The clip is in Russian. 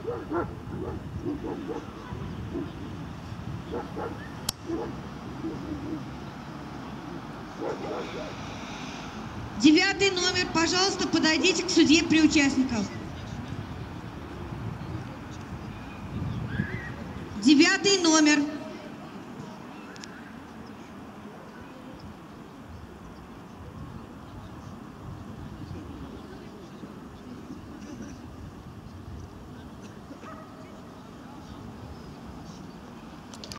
Девятый номер, пожалуйста, подойдите к судье при участниках. Девятый номер.